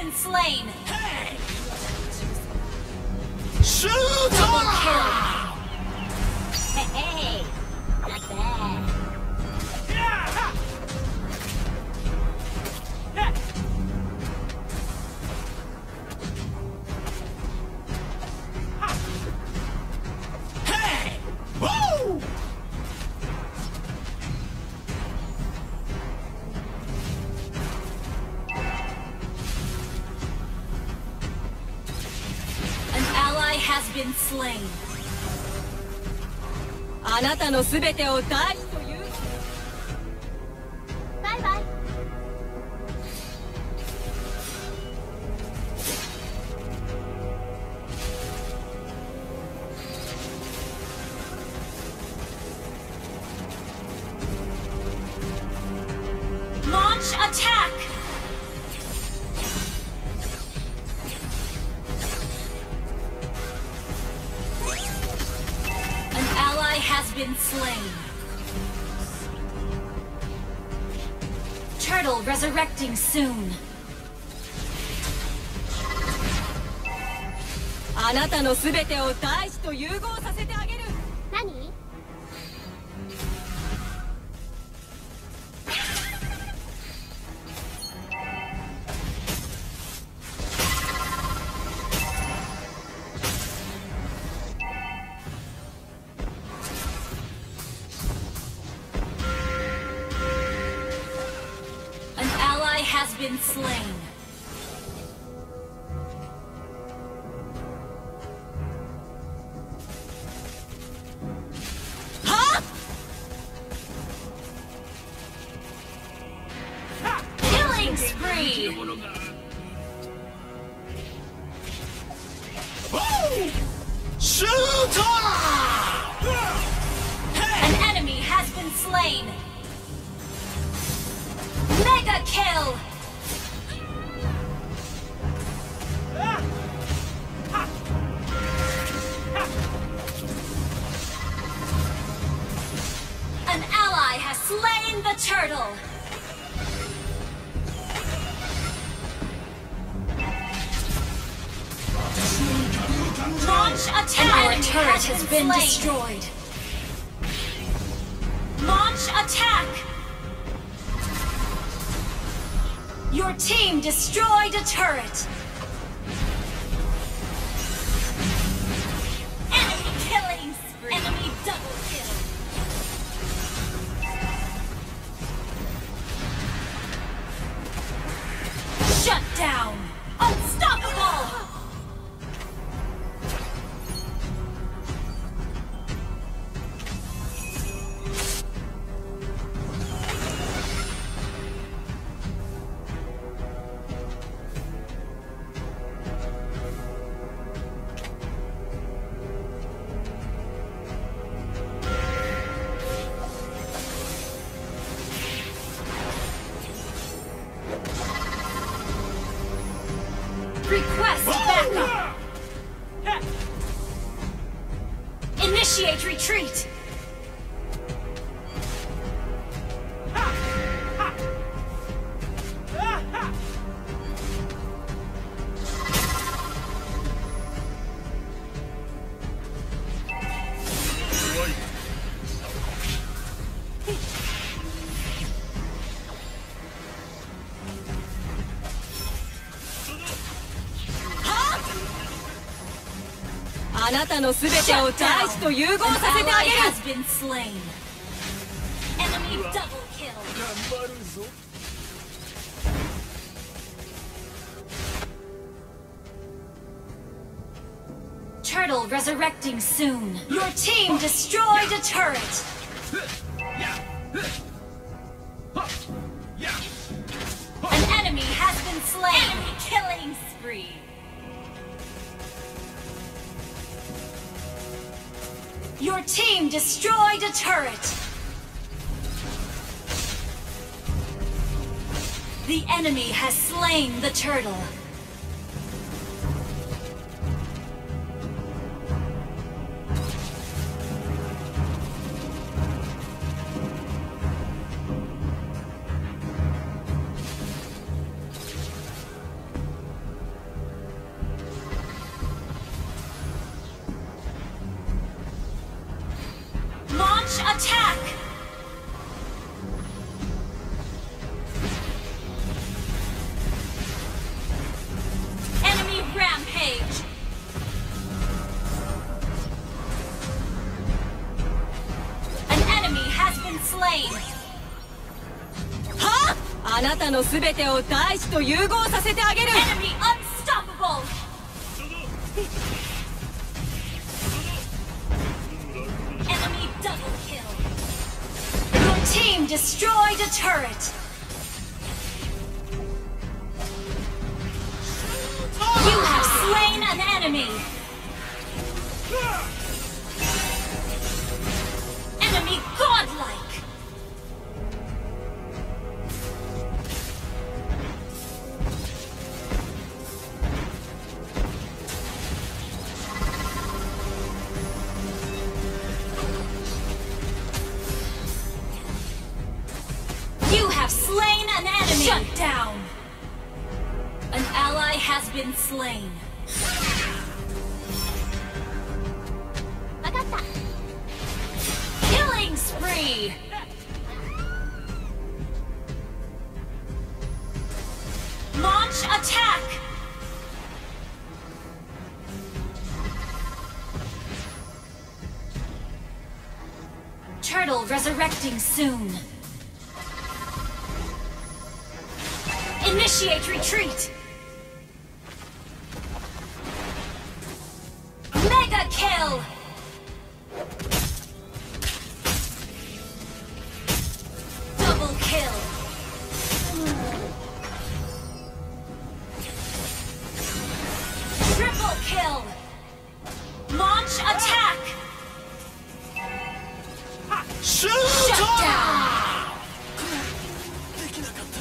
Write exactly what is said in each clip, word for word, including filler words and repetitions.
been slain. Hey! Shoot! Double kill. Hey, hey, not bad. Hey! Woo! An ally has been slain. あなたのすべてを大事という。 バイバイ。Launch attack! An ally has been slain. Turtle resurrecting soon. あなたのすべてを大地と融合させてあげる。 何？ An ally has been slain. Huh? Killing spree! Woo! Shoot! Hey! An enemy has been slain. Mega kill! An ally has slain the turtle. Launch attack! Our turret has been destroyed. Launch attack! Your team destroyed a turret. Enemy killing spree. Enemy double kill. Shut down. Unstoppable. Request backup. Initiate retreat. Huh? あなたのすべてを大地と融合させてあ Ally げる。 has been slain. Enemy double kill. 頑張るぞ。 Turtle resurrecting soon. Your team destroyed a turret. An enemy has been slain. Enemy killing spree. Your team destroyed a turret. The enemy has slain the turtle. attack! Enemy rampage! An enemy has been slain! はあ、あなたのすべてを大地と融合させてあげる。 Enemy unstoppable! Enemy double kill! Your team destroyed a turret! You have slain an enemy! Enemy godlike! You have slain an enemy! Shut down! An ally has been slain. Killing spree! Launch attack! Turtle resurrecting soon. Initiate retreat! Mega kill! Double kill! Triple kill! Launch attack! Shoot! Shut down! できなかった。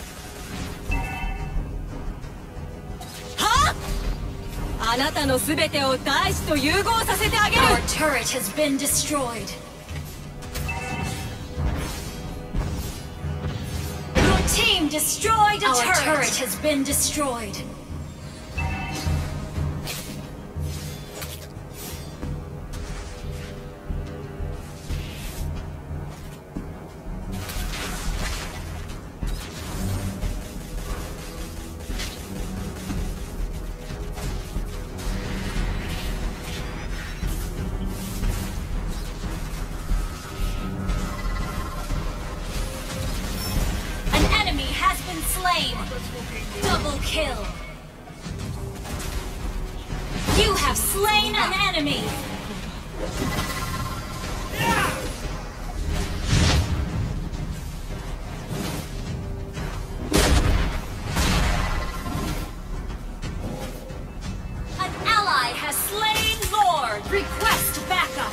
はあ、あなたのすべてを大地と融合させてあげる。 Our turret has been destroyed. Your team destroyed a turret. Our turret has been destroyed. Slain. Double kill. You have slain an enemy. An ally has slain Lord. Request backup.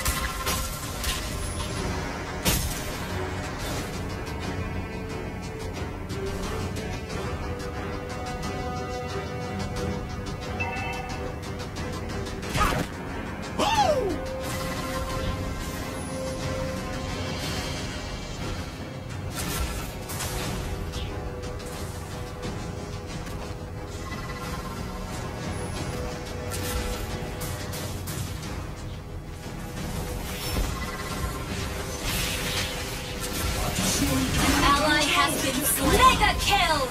Ally has been slain. Mega kill!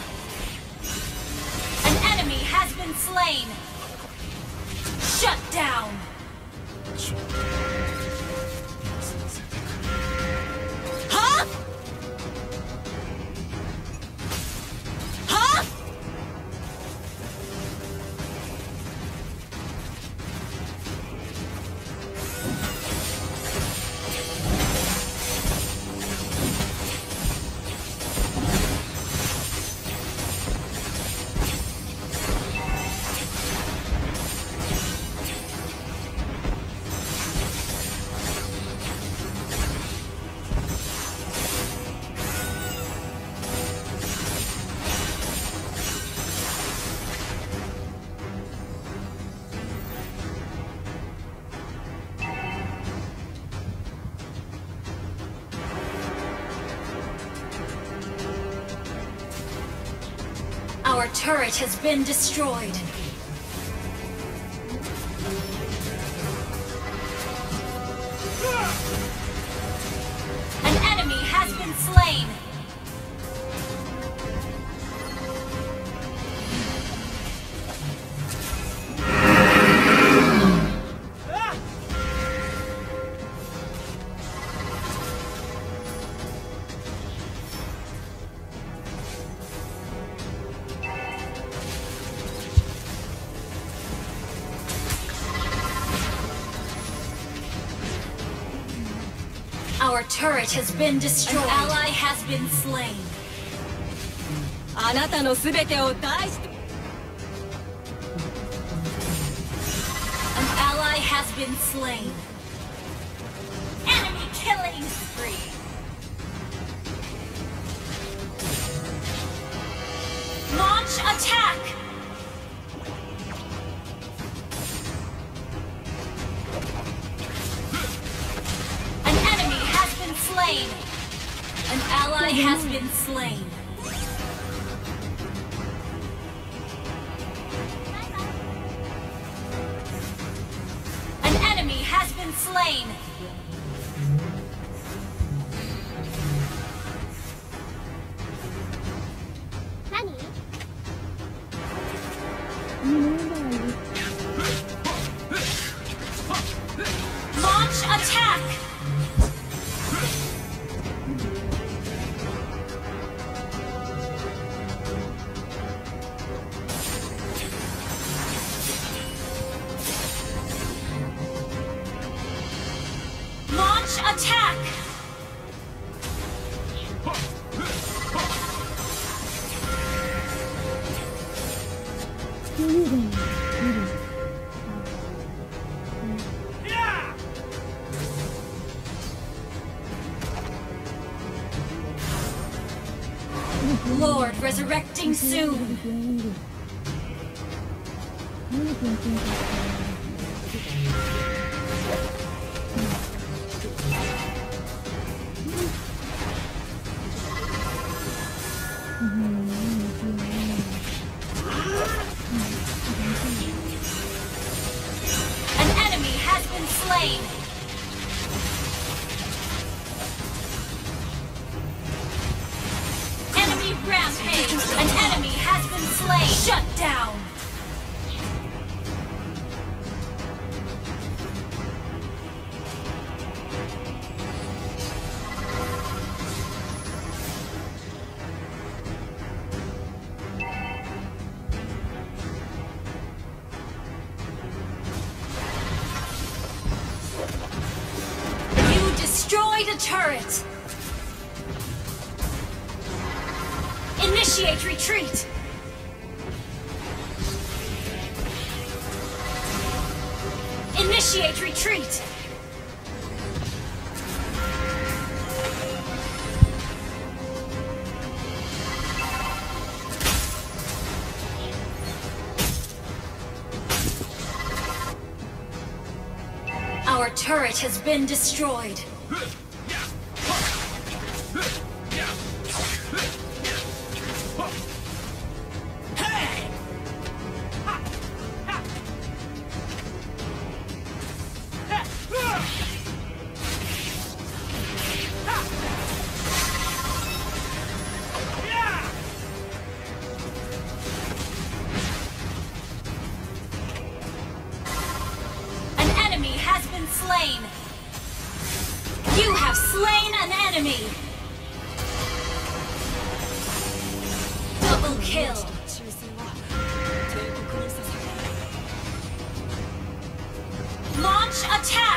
An enemy has been slain. Shut down. Huh? Huh? Our turret has been destroyed. slain. Our turret has been destroyed. An ally has been slain. あなたのすべてを大し An ally has been slain. Enemy killing spree. Launch attack. An enemy has been slain. An ally has been slain. An enemy has been slain. Launch attack. Launch attack. Lord resurrecting soon. An enemy has been slain. Enemy rampage. An enemy has been slain. Shut down. You destroyed a turret. Initiate retreat! Initiate retreat! Our turret has been destroyed. Slain. You have slain an enemy. Double kill. Launch attack.